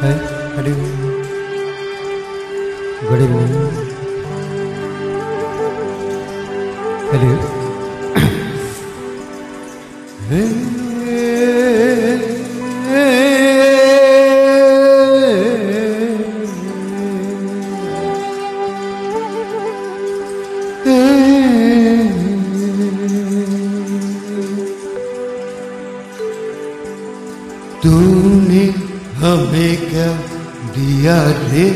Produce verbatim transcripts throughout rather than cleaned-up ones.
Hi, good evening. Good evening. Hello. तूने हमें क्या दिया रे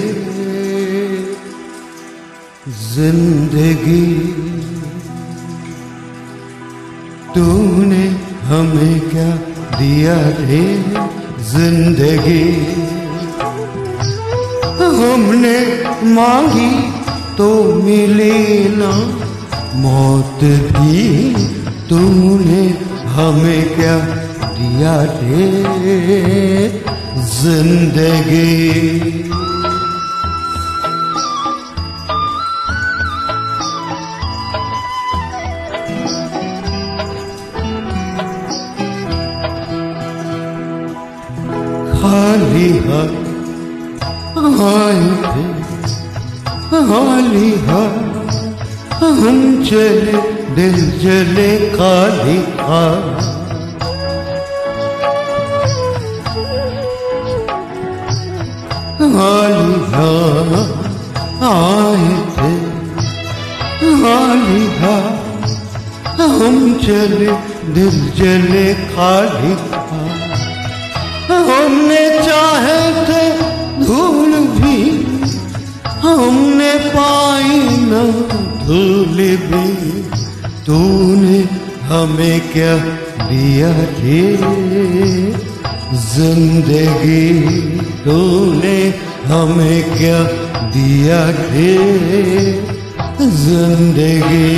जिंदगी, तूने हमें क्या दिया रे जिंदगी। हमने मांगी तो मिले ना मौत भी, तूने हमें क्या दिया रे जिंदगी। खाली हाथ आए थे, खाली हाथ हम चले, दिल जले खाली हाथ। खाली हाथ आए थे, खाली हाथ हम चले, दिल जले खाली हाथ। हमने चाहे थे धूल भी, हमने पाई न धूल भी, तूने हमें क्या दिया रे जिंदगी। तूने हमें क्या दिया रे जिंदगी।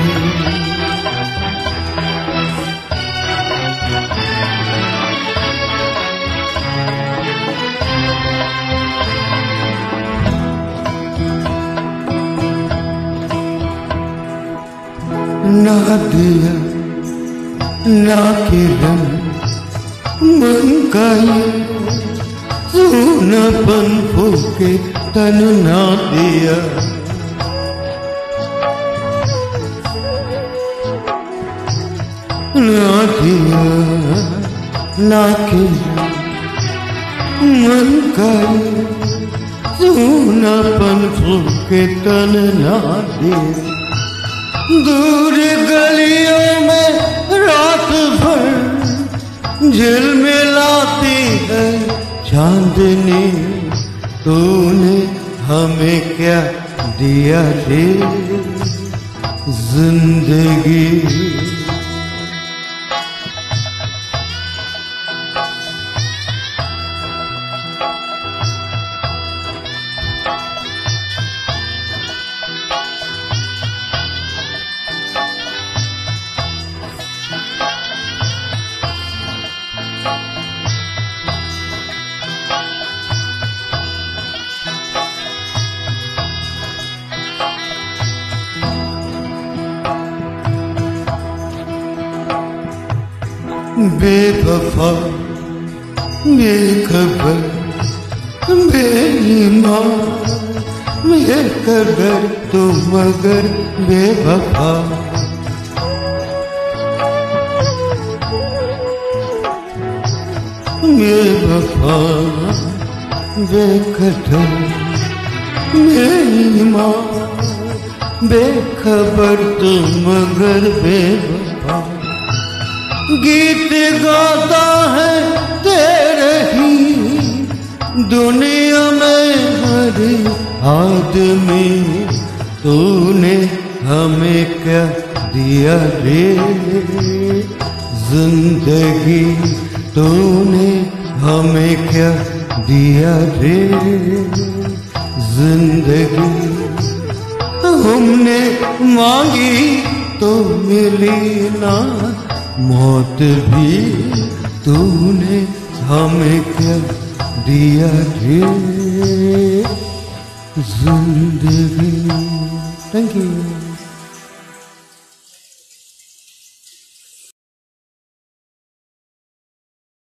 ना दिया ना किरण मन का ये सूनापन फूके तन ना दिया। ना दिया ना किरण मन का ये सूनापन फूके तन ना दिया। दूर गलियों में रात भर झिलमिलाती है चांदनी, तूने हमें क्या दिया रे जिंदगी। बेवफा बेखबर बेईमान बेकदर तो मगर बेवफा। बेवफा बेकदर बेईमान बेखबर तो मगर बेवफा। गीत गाता है तेरे ही दुनिया में हर आदमी, तूने हमें क्या दिया रे जिंदगी। तूने हमें क्या दिया रे जिंदगी। हमने मांगी तो मिली ना मौत भी, तूने हमें क्या दिया रे जिंदगी। Thank you.